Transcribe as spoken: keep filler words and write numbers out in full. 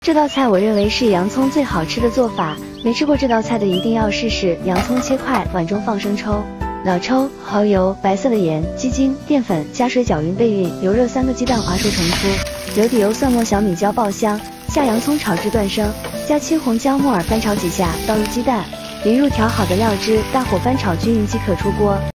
这道菜我认为是洋葱最好吃的做法，没吃过这道菜的一定要试试。洋葱切块，碗中放生抽、老抽、蚝油、白色的盐、鸡精、淀粉，加水搅匀备匀。油热三个鸡蛋，划碎成粗，油底油蒜末小米椒爆香，下洋葱炒至断生，加青红姜木耳翻炒几下，倒入鸡蛋，淋入调好的料汁，大火翻炒均匀即可出锅。